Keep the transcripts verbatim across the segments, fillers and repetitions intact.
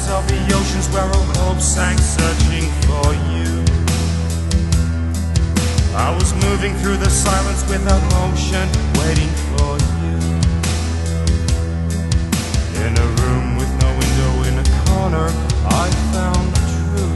of the oceans where all hope sank, searching for you. I was moving through the silence without motion, waiting for you. In a room with no window, in a corner, I found the truth.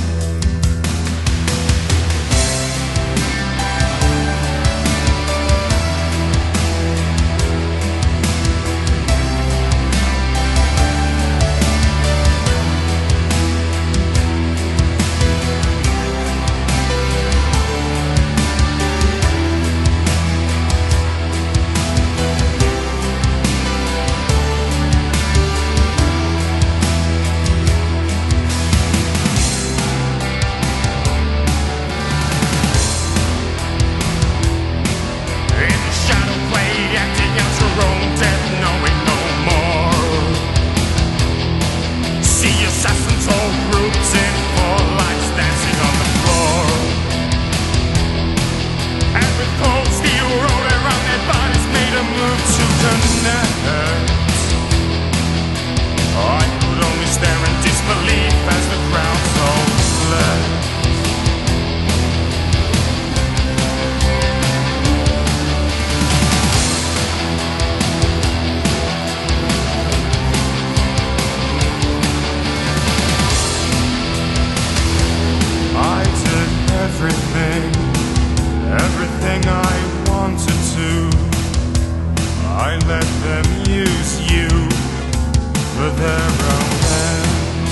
Everything, everything I wanted to, I let them use you for their own ends.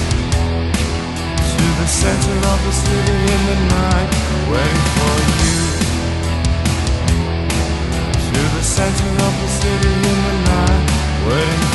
To the center of the city in the night, waiting for you. To the center of the city in the night, waiting